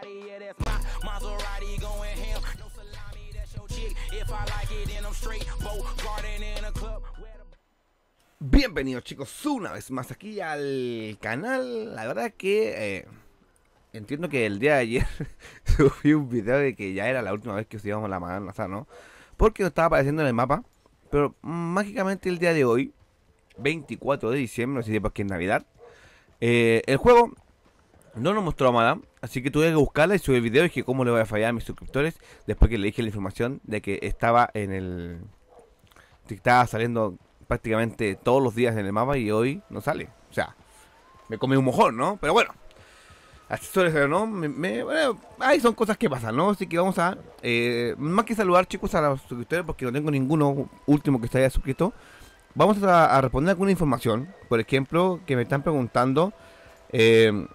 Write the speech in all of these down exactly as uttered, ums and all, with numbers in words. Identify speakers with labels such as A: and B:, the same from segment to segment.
A: somebody, yeah, that's my Maserati going ham. No salami, that's your chick. If I like it, then I'm straight. Boat garden in a club.
B: Bienvenidos, chicos, una vez más aquí al canal. La verdad que eh, entiendo que el día de ayer subí un video de que ya era la última vez que os íbamos a la Madame Nazar, ¿no? Porque no estaba apareciendo en el mapa. Pero mágicamente el día de hoy, veinticuatro de diciembre, no sé si es porque es Navidad, eh, el juego no nos mostró a Madame. Así que tuve que buscarla y subí el video y dije cómo le voy a fallar a mis suscriptores. Después que le dije la información de que estaba en el... que estaba saliendo prácticamente todos los días en el mapa y hoy no sale. O sea, me comí un mojón, ¿no? Pero bueno, así suele ser, ¿no? Me, me, bueno, ahí son cosas que pasan, ¿no? Así que vamos a, eh, más que saludar, chicos, a los suscriptores, porque no tengo ninguno último que se haya suscrito. Vamos a, a responder alguna información. Por ejemplo, que me están preguntando, eh,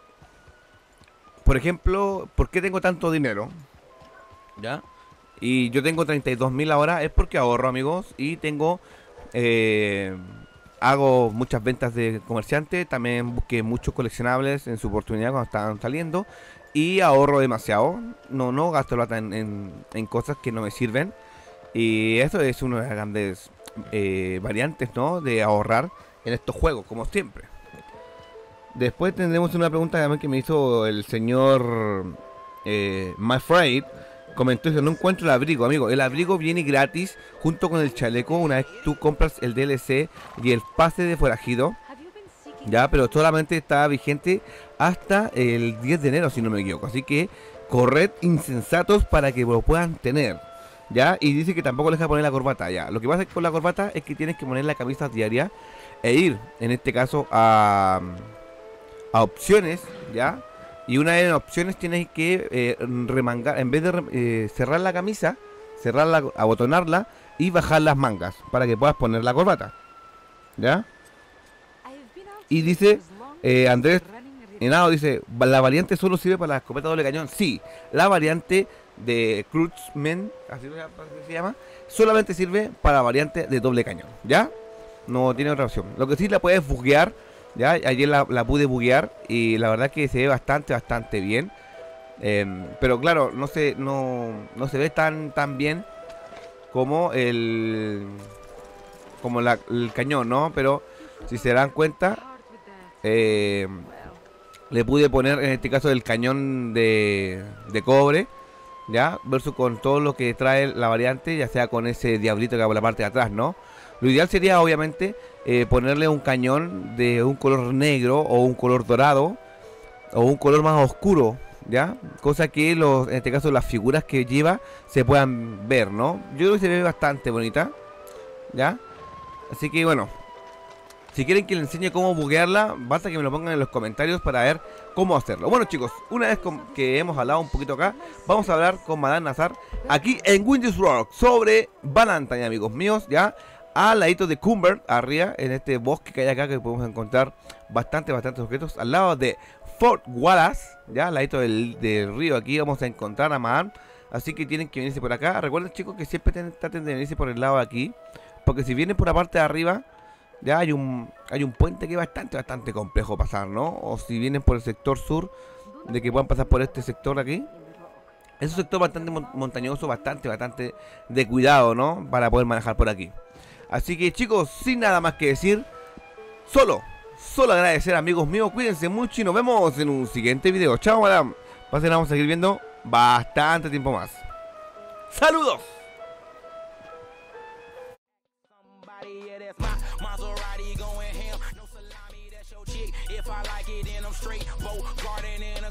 B: por ejemplo, ¿por qué tengo tanto dinero? ¿Ya? Y yo tengo treinta y dos mil ahora, es porque ahorro, amigos, y tengo... Eh, hago muchas ventas de comerciante. También busqué muchos coleccionables en su oportunidad cuando estaban saliendo. Y ahorro demasiado. No, no gasto plata en, en, en cosas que no me sirven. Y eso es una de las grandes eh, variantes, ¿no? De ahorrar en estos juegos, como siempre. Después tendremos una pregunta también que me hizo el señor eh, MyFried. Comentó que no encuentro el abrigo, amigo. El abrigo viene gratis junto con el chaleco una vez tú compras el D L C y el pase de forajido. Ya, pero solamente está vigente hasta el diez de enero, si no me equivoco. Así que corred insensatos para que lo puedan tener. Ya, y dice que tampoco le deja poner la corbata. Ya, lo que pasa con la corbata es que tienes que poner la camisa diaria e ir, en este caso, a, a opciones, ya. Y una vez en opciones tienes que eh, remangar, en vez de eh, cerrar la camisa, cerrarla, abotonarla y bajar las mangas para que puedas poner la corbata. ¿Ya? Y dice, eh, Andrés Henao dice, la variante solo sirve para la escopeta doble cañón. Sí, la variante de Cruzman, así se llama, solamente sirve para la variante de doble cañón. ¿Ya? No tiene otra opción. Lo que sí la puedes buguear. Ya, ayer la, la pude buguear y la verdad que se ve bastante, bastante bien. Eh, pero claro, no se, no, no se ve tan, tan bien como el, como la, el cañón, ¿no? Pero si se dan cuenta, eh, le pude poner en este caso el cañón de, de cobre, ya, versus con todo lo que trae la variante, ya sea con ese diablito que va por la parte de atrás, ¿no? Lo ideal sería obviamente eh, ponerle un cañón de un color negro o un color dorado o un color más oscuro, ¿ya? Cosa que los, en este caso las figuras que lleva se puedan ver, ¿no? Yo creo que se ve bastante bonita, ¿ya? Así que bueno, si quieren que les enseñe cómo buguearla, basta que me lo pongan en los comentarios para ver cómo hacerlo. Bueno, chicos, una vez que hemos hablado un poquito acá, vamos a hablar con Madame Nazar aquí en Windows Rock sobre Valentine, amigos míos, ¿ya? Al ladito de Cumbert, arriba, en este bosque que hay acá, que podemos encontrar bastante, bastantes objetos. Al lado de Fort Wallace, ya, al ladito del, del río, aquí vamos a encontrar a Madame. Así que tienen que venirse por acá. Recuerden, chicos, que siempre traten de venirse por el lado de aquí, porque si vienen por la parte de arriba, ya hay un, hay un puente que es bastante, bastante complejo pasar, ¿no? O si vienen por el sector sur, de que puedan pasar por este sector aquí. Es un sector bastante montañoso, bastante, bastante de cuidado, ¿no? Para poder manejar por aquí. Así que, chicos, sin nada más que decir, solo, solo agradecer, amigos míos, cuídense mucho y nos vemos en un siguiente video. Chao, Madame. Pasen, vamos a seguir viendo bastante tiempo más. ¡Saludos!
A: If I like it, then I'm straight. Boat garden in a